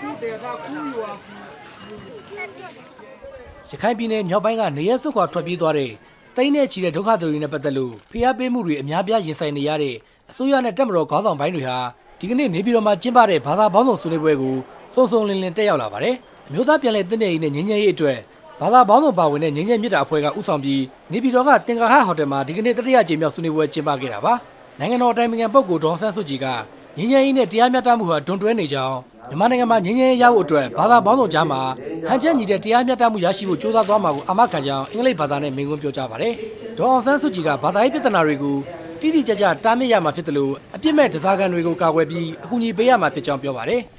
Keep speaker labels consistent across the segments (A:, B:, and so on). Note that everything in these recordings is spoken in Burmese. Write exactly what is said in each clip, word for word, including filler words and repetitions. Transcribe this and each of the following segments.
A: ရခိုင်ပြည်နယ်မြောက်ပိုင်းကနေရစွတ်ခွာထွက်ပြေးသွားတဲ့တိန်းနဲ့ချီတဲ့ဒုက္ခသည်တွေနဲ့ပတ်သက်လို့ဖိအားပေးမှုတွေအများပြားရင်ဆိုင်နေရတဲ့အစိုးရနဲ့တပ်မတော်ခေါင်းဆောင်ပိုင်းတွေဟာဒီကနေ့နေပြည်တော်မှာကျင်းပတဲ့ဘာသာပေါင်းစုံဆွေးနွေးပွဲကိုစုံစုံလင်လင်တက်ရောက်လာပါတယ်။အမျိုးသားပြည်လဲတည်နေရေးနဲ့ငြိမ်းချမ်းရေးအတွက်ဘာသာပေါင်းစုံပါဝင်တဲ့ငြိမ်းချမ်းမြစ်တာအဖွဲ့ကဥဆောင်ပြီးနေပြည်တော်ကတင်္ကာဟဟိုတယ်မှာဒီကနေ့တတိယကြိမ်မြောက်ဆွေးနွေးပွဲကျင်းပခဲ့တာပါ။နိုင်ငံတော်အတိုင်ပင်ခံပုဂ္ဂိုလ်ဒေါ်ဆန်းစုကြည်ကငြိမ်းချမ်းရေးနဲ့တရားမျှတမှုဟာတွန်းတွဲနေကြောင်းမြန်မာနိုင်ငံမှာငြိမ်းချမ်းရေးရဖို့အတွက်ဘာသာပေါင်းစုံကြားမှာဟန်ချက်ညီတဲ့တရားမျှတမှုရရှိဖို့ကြိုးစားသွားမှာကိုအာမခံကြောင်းအင်္ဂလိပ်ဘာသာနဲ့မိန့်ခွန်းပြောကြားပါတယ်။ဒေါ်အောင်ဆန်းစုကြည်ကဘာသာရေးပြဿနာတွေကိုတိတိကျကျတားမြစ်ရမှာဖြစ်တယ်လို့အပြစ်မဲ့တရားခံတွေကိုကာကွယ်ပြီးအကူအညီပေးရမှာဖြစ်ကြောင်းပြောပါတယ်။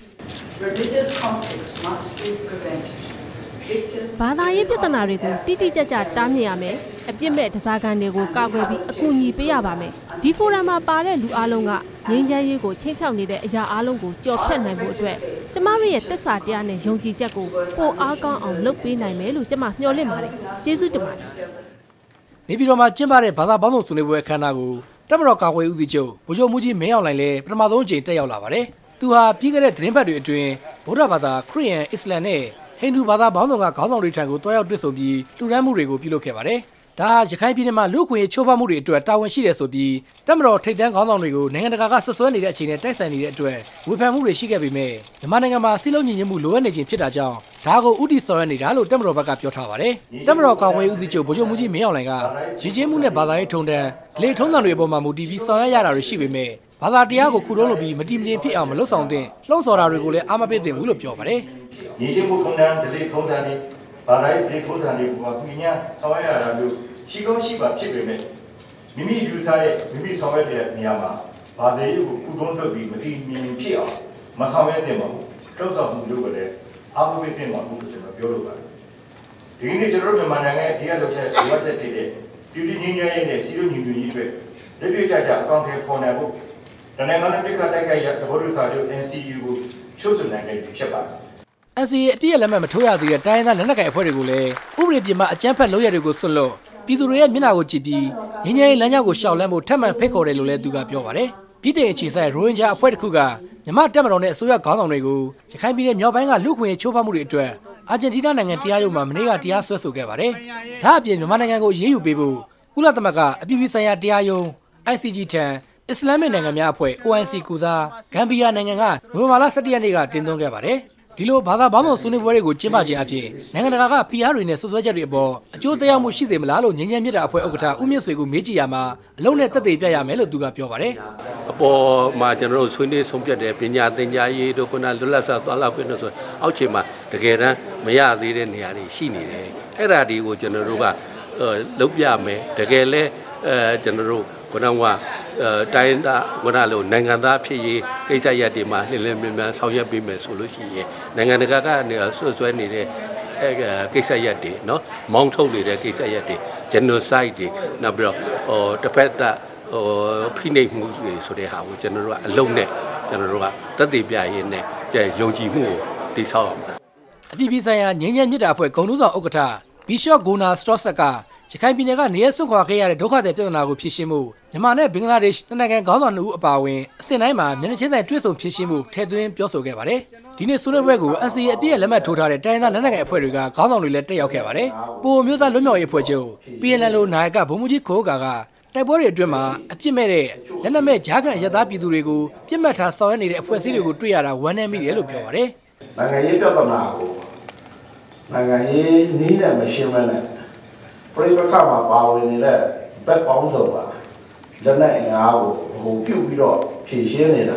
B: ဘာသာရေးပြဿနာတွေကိုတိတိကျကျတားမြစ်ရမယ်အပြစ်မဲ့တရားခံတွေကိုကာကွယ်ပြီးအကူအညီပေးရပါမယ်ဒီဖိုရမ်မှာပါတဲ့လူအလုံးကငြိမ်းချမ်းရေးကိုချင်းချောက်နေတဲ့အရာအလုံးကိုကြော်ဖြတ်နိုင်ဖို့အတွက်ကျမတို့ရဲ့သစ္စာတရားနဲ့ယုံကြည်ချက်ကိုပိုအားကောင်းအောင်လုပ်ပေးနိုင်မယ်လို့ကျမမျှော်လင့်ပါတယ်ကျေးဇူးတင်ပါတယ်
A: နေပြည်တော်မှာကျင်းပတဲ့ဘာသာပေါင်းစုံဆွေးနွေးပွဲအခမ်းအနားကိုတပ်မတော်ကာကွယ်ဦးစီးချုပ်ဗိုလ်ချုပ်မှူးကြီးမင်းအောင်လှိုင်လည်းပထမဆုံးအကြိမ်တက်ရောက်လာပါတယ်သူဟာပြီးခဲ့တဲ့သတင်းပတ်တွေအတွင်းဗုဒ္ဓဘာသာခရစ်ယာန်အစ္စလာမ်နဲ့ဟိန္ဒူဘာသာပေါင်းစုံကခေါင်းဆောင်တွေထံကိုတွားရောက်တွေ့ဆုံပြီးလှူဒါန်းမှုတွေကိုပြုလုပ်ခဲ့ပါတယ်။ဒါဟာရခိုင်ပြည်နယ်မှာလူ့အခွင့်အရေးချိုးဖောက်မှုတွေအတွက်တာဝန်ရှိတယ်ဆိုပြီးတပ်မတော်ထိပ်တန်းခေါင်းဆောင်တွေကိုနိုင်ငံတကာကဆွဆွဲနေတဲ့အချိန်နဲ့တိုက်ဆိုင်နေတဲ့အတွက်ဝေဖန်မှုတွေရှိခဲ့ပေမဲ့မြန်မာနိုင်ငံမှာစီးလုံးညီညွတ်မှုလိုအပ်နေခြင်းဖြစ်တာကြောင့်ဒါကိုဥတီဆောင်ရနေတာလို့တပ်မတော်ဘက်ကပြောထားပါတယ်။တပ်မတော်ကာကွယ်ဦးစီးချုပ်ဗိုလ်ချုပ်မှူးကြီးမင်းအောင်လှိုင်ကရည်ချင်းမှုနဲ့ဘာသာရေးထုံတန်းလေထုံးစံတွေအပေါ်မှာမူတည်ပြီးဆောင်ရွက်ရတာတွေရှိပေမဲ့ဘာသာတရားကိုခုတုံးလုပ်ပြီးမတိမကျင်ဖြစ်အောင်မလုပ်ဆောင်သင့်လှုံ့ဆော်တာတွေကိုလည်းအာမပေးသင့်ဘူးလို့ပြောပါတယ်
C: ။ညီချင်းမှုထုံတန်းဒလေထုံးစံတွေဘာသာရေးထုံးစံတွေကိုပြညာဆောင်ရွက်ရတာလို့ရှိကောင်းရှိပါဖြစ်ပေမဲ့မိမိယူဆတဲ့မိမိဆောင်ရွက်တဲ့နေရာမှာဘာသာရေးကိုခုတုံးလုပ်ပြီးမတိမကျင်ဖြစ်အောင်မဆောင်ရွက်သင့်ပါဘူး။လှုံ့ဆော်မှုလို့ကလည်းအာမပေးသင့်ပါဘူးလို့ကျွန်တော်ပြောလိုပါတယ်။ဒီနေ့ကျွန်တော်တို့မြန်မာနိုင်ငံရဲ့ဒီအလုပ်ချက်ဒီဝတ်ချက်တွေတဲ့ပြည်ပြည်ငြိမ်းချမ်းရေးနဲ့စီးလုံးညီညွတ်ရေးအတွက်လက်တွေ့ကျကျအကောင့်ထဲပေါ်နိုင်ဖို့တနိုင်ငံလုံးပြည်ကတိုက်ခိုက်ရသဘောတူစာချုပ် N C U ကိုချုပ်ဆိုနိုင်တဲ့ဖြစ်ပါတယ်
A: ။ N C U အပြည့်အလက်မဲ့မထိုးရသေးတဲ့တိုင်းရင်းသားလက်နက်ကိုင်အဖွဲ့တွေကိုလည်းဥပဒေပြင်ပအကြမ်းဖက်လုပ်ရတွေကိုဆွတ်လွတ်ပြည်သူတွေရဲ့မျက်နှာကိုကြည့်ပြီးငင်းငယ်လမ်းကြောင်းကိုရှောင်လန်းဖို့ထပ်မံဖိတ်ခေါ်တယ်လို့လည်းသူကပြောပါတယ်။ပြည်ထောင်အခြေဆိုင်ရိုဟင်ဂျာအဖွဲ့တစ်ခုကမြန်မာတပ်မတော်နဲ့အစိုးရခေါင်းဆောင်တွေကိုရခိုင်ပြည်နယ်မြောက်ပိုင်းကလူ့ခွင့်ရေးချိုးဖောက်မှုတွေအတွက်အာဂျင်တီးနားနိုင်ငံတရားရုံးမှာမနေ့ကတရားစွဲဆိုခဲ့ပါတယ်။ဒါအပြင်မြန်မာနိုင်ငံကိုရေးယူပေးဖို့ကုလသမဂ္ဂအပြည်ပြည်ဆိုင်ရာတရားရုံး I C G ထံအစ္စလာမစ်နိုင်ငံများအဖွဲ့ O I C ကိုစားဂမ်ဘီယာနိုင်ငံကနိုဝင်ဘာလ ၁၁ ရက်နေ့ကတင်သွင်းခဲ့ပါတယ်။ဒီလိုဘာသာပေါင်းစုံဆွေးနွေးပွဲတွေကိုကျင်းပခြင်းအပြင်နိုင်ငံတကာကဖိအားတွေနဲ့ဆွဆွဲချက်တွေအပေါ်အကျိုးသက်ရောက်မှုရှိစေမလားလို့ငြိမ်းချမ်းမြတ်တာအဖွဲ့ဥက္ကဋ္ဌဦးမြင့်ဆွေကမေးကြည့်ရမှာအလုံးနဲ့တက်သေးပြရမယ်လို့သူကပြောပါတယ်
D: ။အပေါ်မှာကျွန်တော်တို့ဆွေးနွေးဆုံးဖြတ်တဲ့ပညာသင်ကြားရေးတို့ကလွတ်လပ်စွာသွားလာခွင့်တို့ဆိုအောက်ခြေမှာတကယ်တမ်းမရသေးတဲ့နေရာတွေရှိနေတယ်။အဲ့ဒါတွေကိုကျွန်တော်တို့ကလုပ်ပြမယ်တကယ်လဲအဲကျွန်တော်တို့ကနဝတိုင်းသားကနလို့နိုင်ငံသားဖြစ်ရေးကိစ္စရပ်တွေမှာလှည့်လည်မြန်မြန်ဆောင်ရွက်ပေးမယ်ဆိုလို့ရှိရင်နိုင်ငံတကာကနေဆွဆွဲနေတဲ့အဲကိစ္စရပ်တွေเนาะမောင်းထုတ်နေတဲ့ကိစ္စရပ်တွေ genocide တွေနောက်ပြီးတော့ဟိုတစ်ဖက်သက်ဟိုဖိနှိပ်မှုတွေဆိုတဲ့ဟာကိုကျွန်တော်တို့ကအလုံးနဲ့ကျွန်တော်တို့ကတက်တည်ပြရင်းနဲ့ယုံကြည်မှုကိုတည်ဆောက်အောင်
A: အပြည်ပြည်ဆိုင်ရာငြိမ်းချမ်းမြတ်တာအဖွဲ့ဂုဏ်ထူးဆောင်ဥက္ကဋ္ဌဘီရှော့ဂိုနာစတော့ဆက်ကရခိုင်ပြည်နယ်ကနေရစွန့်ခွာခဲ့ရတဲ့ဒုက္ခသည်ပြဿနာကိုဖြေရှင်းမှုမြန်မာနဲ့ဘင်္ဂလားဒေ့ရှ်နိုင်ငံခေါင်းဆောင်တို့အပါအဝင်အစဉ်တိုင်းမှာမျက်နှာချင်းဆိုင်တွေ့ဆုံဖြေရှင်းမှုထည့်သွင်းပြောဆိုခဲ့ပါတယ်။ဒီနေ့ဆွေးနွေးပွဲကို N C U အပြည့်လက်မှတ်ထိုးထားတဲ့တိုင်းသားလက်နက်ကိုင်အဖွဲ့တွေကခေါင်းဆောင်တွေလည်းတက်ရောက်ခဲ့ပါတယ်။ပိုမျိုးသားလွတ်မြောက်ရေးအဖွဲ့ချုပ် P N L လို့နိုင်ကဗိုလ်မှူးကြီးခိုးကာကတိုက်ပွဲတွေအတွင်းမှာအပြစ်မဲ့တဲ့လက်နက်မဲ့ဂျားကန်ရသားပြည်သူတွေကိုပြစ်မှတ်ထားဆောင်ရွက်နေတဲ့အဖွဲ့အစည်းတွေကိုတွေ့ရတာဝမ်းနည်းမိတယ်လို့ပြောပါတယ်
E: ။နိုင်ငံရေးပြဿနာကိုနိုင်ငံရေးနည်းနဲ့မရှင်းမနဲ့ပရိပက္ခမှာပါဝင်နေတဲ့ဘက်ပေါင်းစုံပါလက်နက်အင်အားကိုဟိုပြုတ်ပြီးတော့ဖြည့်ရှင်းနေတာ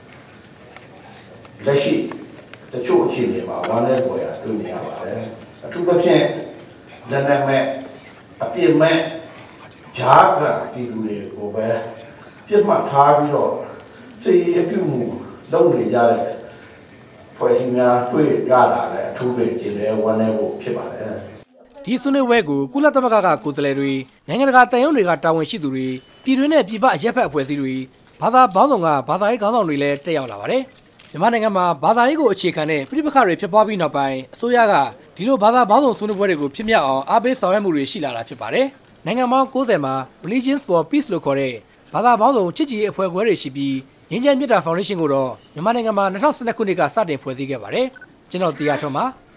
E: လက်ရှိတချို့အခြေအနေမှာဝမ်းနည်းပေါ်ရတွေ့နေရပါတယ်အထူးသဖြင့်လက်နက်မဲ့အပြစ်မဲ့ဂျားကပြည်သူတွေကိုပဲပြစ်မှတ်ထားပြီးတော့စိတ်အပြုမှုလုပ်နေကြတဲ့ဖွဲ့စည်းများတွေ့ရတာလည်းအထူးပဲကျေလဲဝမ်းနည်းဖို့ဖြစ်ပါတယ်
A: ဒီဆွေးနွေးပွဲကိုကုလသမဂ္ဂကကိုယ်စားလှယ်တွေနိုင်ငံတကာတန်ရုံးတွေကတာဝန်ရှိသူတွေပြည်တွင်းနဲ့ပြည်ပအရက်ဖက်အဖွဲ့အစည်းတွေဘာသာပေါင်းစုံကဘာသာရေးခေါင်းဆောင်တွေလည်းတက်ရောက်လာပါတယ်။မြန်မာနိုင်ငံမှာဘာသာရေးကိုအခြေခံတဲ့ပြည်ပခါတွေဖြစ်ပွားပြီးနောက်ပိုင်းအစိုးရကဒီလိုဘာသာပေါင်းစုံဆွေးနွေးပွဲတွေကိုဖြစ်မြောက်အောင်အားပေးဆောင်ရွက်မှုတွေရှိလာတာဖြစ်ပါတယ်။နိုင်ငံပေါင်း၉၀မှာ Religions for Peace လို့ခေါ်တဲ့ဘာသာပေါင်းစုံချစ်ကြည်ရေးအဖွဲ့အစည်းတွေရှိပြီးငင်းချမ်းမြစ်တာဖောင်ဒေးရှင်းကိုတော့မြန်မာနိုင်ငံမှာ၂၀၁၂ခုနှစ်ကစတင်ဖွဲ့စည်းခဲ့ပါတယ်ကျွန်တော်တရားထွန်းပါ